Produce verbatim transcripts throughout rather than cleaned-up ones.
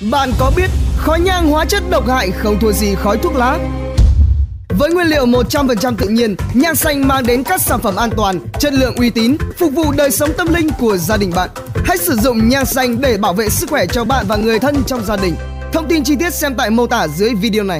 Bạn có biết khói nhang hóa chất độc hại không thua gì khói thuốc lá? Với nguyên liệu một trăm phần trăm tự nhiên, nhang xanh mang đến các sản phẩm an toàn, chất lượng uy tín, phục vụ đời sống tâm linh của gia đình bạn. Hãy sử dụng nhang xanh để bảo vệ sức khỏe cho bạn và người thân trong gia đình. Thông tin chi tiết xem tại mô tả dưới video này.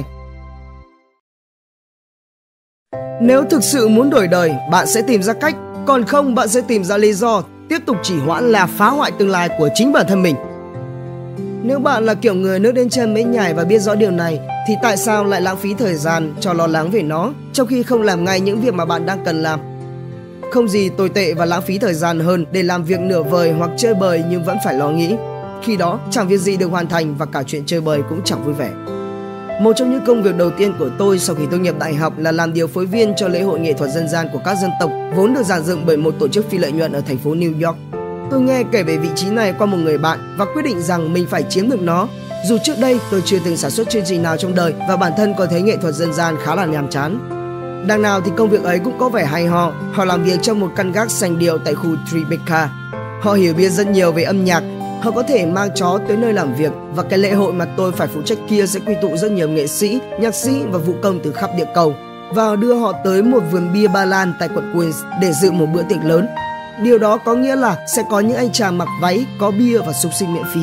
Nếu thực sự muốn đổi đời, bạn sẽ tìm ra cách, còn không bạn sẽ tìm ra lý do tiếp tục trì hoãn là phá hoại tương lai của chính bản thân mình. Nếu bạn là kiểu người nước đến chân mới nhảy và biết rõ điều này, thì tại sao lại lãng phí thời gian cho lo lắng về nó, trong khi không làm ngay những việc mà bạn đang cần làm? Không gì tồi tệ và lãng phí thời gian hơn để làm việc nửa vời hoặc chơi bời nhưng vẫn phải lo nghĩ. Khi đó, chẳng việc gì được hoàn thành và cả chuyện chơi bời cũng chẳng vui vẻ. Một trong những công việc đầu tiên của tôi sau khi tốt nghiệp đại học là làm điều phối viên cho lễ hội nghệ thuật dân gian của các dân tộc, vốn được dàn dựng bởi một tổ chức phi lợi nhuận ở thành phố New York. Tôi nghe kể về vị trí này qua một người bạn và quyết định rằng mình phải chiếm được nó. Dù trước đây tôi chưa từng sản xuất chương trình nào trong đời và bản thân có thấy nghệ thuật dân gian khá là nhàm chán. Đằng nào thì công việc ấy cũng có vẻ hay ho. Họ làm việc trong một căn gác sành điệu tại khu Tribeca. Họ hiểu biết rất nhiều về âm nhạc. Họ có thể mang chó tới nơi làm việc, và cái lễ hội mà tôi phải phụ trách kia sẽ quy tụ rất nhiều nghệ sĩ, nhạc sĩ và vũ công từ khắp địa cầu và đưa họ tới một vườn bia Ba Lan tại quận Queens để dự một bữa tiệc lớn. Điều đó có nghĩa là sẽ có những anh chàng mặc váy, có bia và xúc xích miễn phí.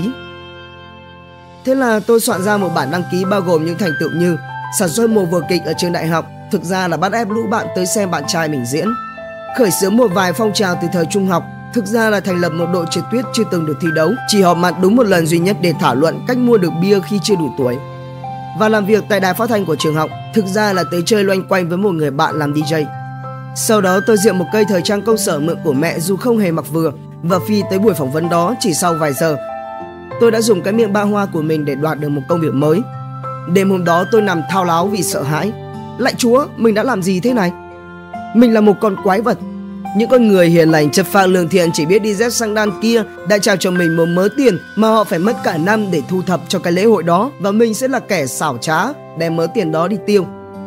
Thế là tôi soạn ra một bản đăng ký bao gồm những thành tựu như sản xuất một vở kịch ở trường đại học, thực ra là bắt ép lũ bạn tới xem bạn trai mình diễn; khởi xướng một vài phong trào từ thời trung học, thực ra là thành lập một đội trượt tuyết chưa từng được thi đấu, chỉ họp mặt đúng một lần duy nhất để thảo luận cách mua được bia khi chưa đủ tuổi; và làm việc tại đài phát thanh của trường học, thực ra là tới chơi loanh quanh với một người bạn làm đi jay. Sau đó tôi diện một cây thời trang công sở mượn của mẹ dù không hề mặc vừa, và phi tới buổi phỏng vấn đó chỉ sau vài giờ. Tôi đã dùng cái miệng ba hoa của mình để đoạt được một công việc mới. Đêm hôm đó tôi nằm thao láo vì sợ hãi. Lạy Chúa, mình đã làm gì thế này? Mình là một con quái vật. Những con người hiền lành chất phác lương thiện chỉ biết đi dép sang đan kia đã trao cho mình một mớ tiền mà họ phải mất cả năm để thu thập cho cái lễ hội đó, và mình sẽ là kẻ xảo trá đem mớ tiền đó đi tiêu.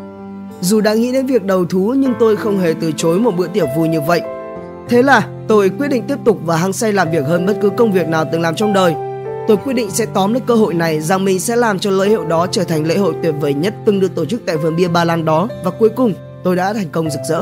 Dù đã nghĩ đến việc đầu thú nhưng tôi không hề từ chối một bữa tiệc vui như vậy. Thế là tôi quyết định tiếp tục và hăng say làm việc hơn bất cứ công việc nào từng làm trong đời. Tôi quyết định sẽ tóm lấy cơ hội này, rằng mình sẽ làm cho lễ hội đó trở thành lễ hội tuyệt vời nhất từng được tổ chức tại vườn bia Ba Lan đó, và cuối cùng tôi đã thành công rực rỡ.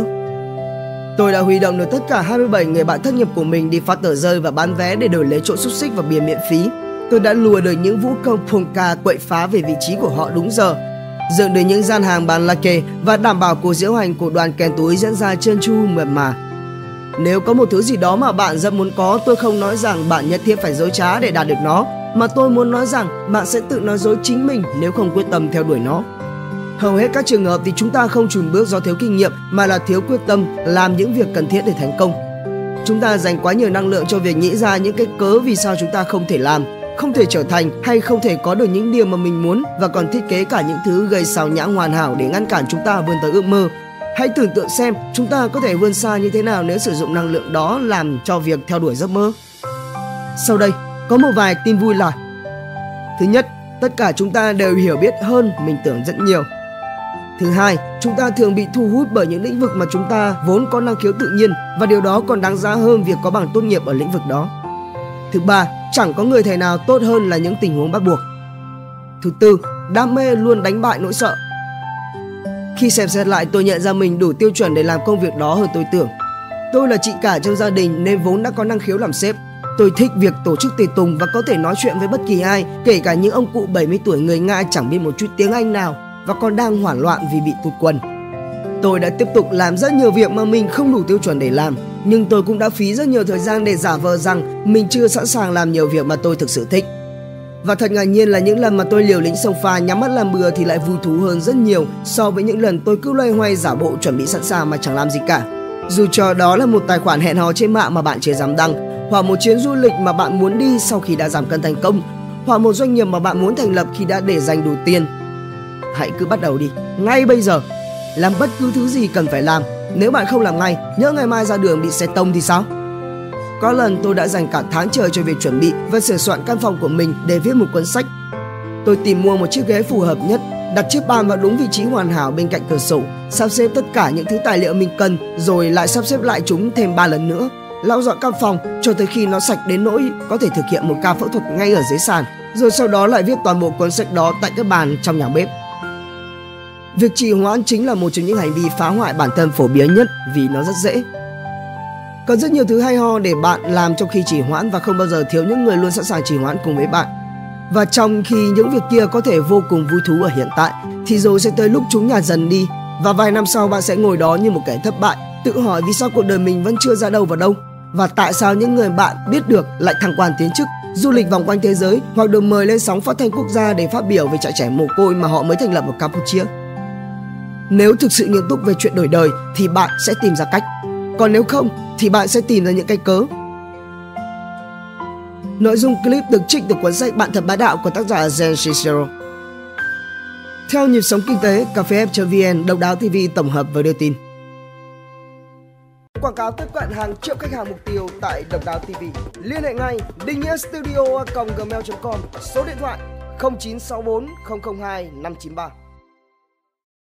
Tôi đã huy động được tất cả hai mươi bảy người bạn thất nghiệp của mình đi phát tờ rơi và bán vé để đổi lấy chỗ xúc xích và bia miễn phí. Tôi đã lùa được những vũ công polka quậy phá về vị trí của họ đúng giờ, dựng được những gian hàng bán latte và đảm bảo cuộc diễu hành của đoàn kèn túi diễn ra trơn tru mượt mà. Nếu có một thứ gì đó mà bạn rất muốn có, tôi không nói rằng bạn nhất thiết phải dối trá để đạt được nó, mà tôi muốn nói rằng bạn sẽ tự nói dối chính mình nếu không quyết tâm theo đuổi nó. Hầu hết các trường hợp thì chúng ta không chùn bước do thiếu kinh nghiệm, mà là thiếu quyết tâm làm những việc cần thiết để thành công. Chúng ta dành quá nhiều năng lượng cho việc nghĩ ra những cái cớ vì sao chúng ta không thể làm, không thể trở thành hay không thể có được những điều mà mình muốn, và còn thiết kế cả những thứ gây xao nhãng hoàn hảo để ngăn cản chúng ta vươn tới ước mơ. Hãy tưởng tượng xem chúng ta có thể vươn xa như thế nào nếu sử dụng năng lượng đó làm cho việc theo đuổi giấc mơ. Sau đây có một vài tin vui là: thứ nhất, tất cả chúng ta đều hiểu biết hơn mình tưởng rất nhiều. Thứ hai, chúng ta thường bị thu hút bởi những lĩnh vực mà chúng ta vốn có năng khiếu tự nhiên, và điều đó còn đáng giá hơn việc có bằng tốt nghiệp ở lĩnh vực đó. Thứ ba, chẳng có người thầy nào tốt hơn là những tình huống bắt buộc. Thứ tư, đam mê luôn đánh bại nỗi sợ. Khi xem xét lại, tôi nhận ra mình đủ tiêu chuẩn để làm công việc đó hơn tôi tưởng. Tôi là chị cả trong gia đình nên vốn đã có năng khiếu làm sếp. Tôi thích việc tổ chức tiệc tùng và có thể nói chuyện với bất kỳ ai, kể cả những ông cụ bảy mươi tuổi người Nga chẳng biết một chút tiếng Anh nào và còn đang hoảng loạn vì bị tụt quần. Tôi đã tiếp tục làm rất nhiều việc mà mình không đủ tiêu chuẩn để làm, nhưng tôi cũng đã phí rất nhiều thời gian để giả vờ rằng mình chưa sẵn sàng làm nhiều việc mà tôi thực sự thích. Và thật ngạc nhiên là những lần mà tôi liều lĩnh xông pha nhắm mắt làm bừa thì lại vui thú hơn rất nhiều so với những lần tôi cứ loay hoay giả bộ chuẩn bị sẵn sàng mà chẳng làm gì cả. Dù cho đó là một tài khoản hẹn hò trên mạng mà bạn chưa dám đăng, hoặc một chuyến du lịch mà bạn muốn đi sau khi đã giảm cân thành công, hoặc một doanh nghiệp mà bạn muốn thành lập khi đã để dành đủ tiền. Hãy cứ bắt đầu đi, ngay bây giờ. Làm bất cứ thứ gì cần phải làm. Nếu bạn không làm ngay, nhỡ ngày mai ra đường bị xe tông thì sao? Có lần tôi đã dành cả tháng trời cho việc chuẩn bị và sửa soạn căn phòng của mình để viết một cuốn sách. Tôi tìm mua một chiếc ghế phù hợp nhất, đặt chiếc bàn vào đúng vị trí hoàn hảo bên cạnh cửa sổ, sắp xếp tất cả những thứ tài liệu mình cần, rồi lại sắp xếp lại chúng thêm ba lần nữa, lau dọn căn phòng cho tới khi nó sạch đến nỗi có thể thực hiện một ca phẫu thuật ngay ở dưới sàn. rồi sau đó lại viết toàn bộ cuốn sách đó tại cái bàn trong nhà bếp. Việc trì hoãn chính là một trong những hành vi phá hoại bản thân phổ biến nhất vì nó rất dễ. Có rất nhiều thứ hay ho để bạn làm trong khi trì hoãn và không bao giờ thiếu những người luôn sẵn sàng trì hoãn cùng với bạn. Và trong khi những việc kia có thể vô cùng vui thú ở hiện tại, thì rồi sẽ tới lúc chúng nhạt dần đi và vài năm sau bạn sẽ ngồi đó như một kẻ thất bại, tự hỏi vì sao cuộc đời mình vẫn chưa ra đâu vào đâu và tại sao những người bạn biết được lại thăng quan tiến chức, du lịch vòng quanh thế giới hoặc được mời lên sóng phát thanh quốc gia để phát biểu về trại trẻ mồ côi mà họ mới thành lập ở Campuchia. Nếu thực sự nghiêm túc về chuyện đổi đời thì bạn sẽ tìm ra cách, còn nếu không thì bạn sẽ tìm ra những cái cớ. Nội dung clip được trích từ cuốn sách Bạn Thật Bá Đạo của tác giả Zen Sincero. Theo nhịp sống kinh tế, cà phê chấm vn, Độc Đáo ti vi tổng hợp và đưa tin. Quảng cáo tiếp cận hàng triệu khách hàng mục tiêu tại Độc Đáo ti vi. Liên hệ ngay định nghĩa studio a còng gmail chấm com, số điện thoại không chín sáu bốn không không hai năm chín ba.